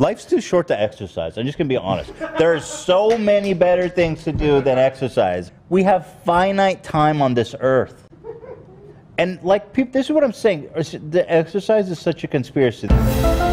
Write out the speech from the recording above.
Life's too short to exercise. I'm just going to be honest. There are so many better things to do than exercise. We have finite time on this earth. And like, this is what I'm saying. The exercise is such a conspiracy.